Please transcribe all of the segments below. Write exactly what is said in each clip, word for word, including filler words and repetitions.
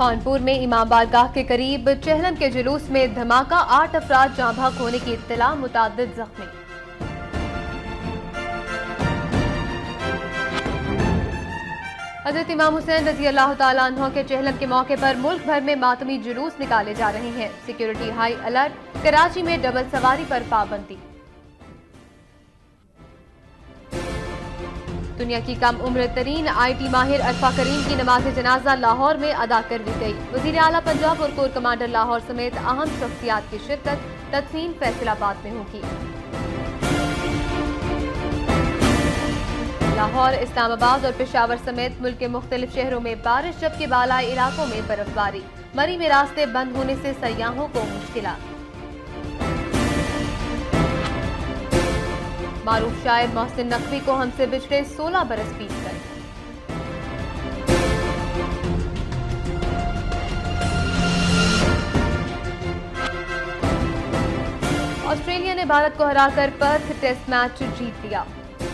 कानपुर में इमाम बारगाह के करीब चहलम के जुलूस में धमाका, आठ अफराद जाँ बहक होने की इत्तला, मुतादिद जख्मी। हजरत इमाम हुसैन रजी अल्लाह तआला अन्हु के चहलम के मौके पर मुल्क भर में मातमी जुलूस निकाले जा रहे हैं। सिक्योरिटी हाई अलर्ट, कराची में डबल सवारी पर पाबंदी। दुनिया की कम उम्र तरीन आई टी माहिर अरफा करीम की नमाज जनाजा लाहौर में अदा कर दी गई। वजीर आला पंजाब और कोर कमांडर लाहौर समेत अहम शख्सियात की शिरकत तदफीन फैसलाबाद में होगी। लाहौर, इस्लामाबाद और पेशावर समेत मुल्क के मुख्तलिफ शहरों में बारिश, जबकि बालाई इलाकों में बर्फबारी। मरी में रास्ते बंद होने से सयाहों को मुश्किलात। मारूफ शायर मोहसिन नकवी को हमसे बिछड़े सोलह बरस बीत गए। ऑस्ट्रेलिया ने भारत को हराकर पर्थ टेस्ट मैच जीत लिया।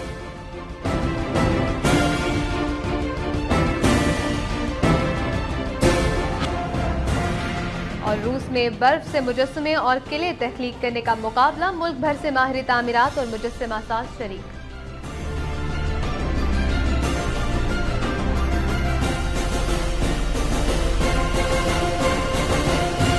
और रूस में बर्फ से मुजस्समे और किले तख्लीक करने का मुकाबला, मुल्क भर से माहिर तामीरात और मुजस्समा साज शरीक।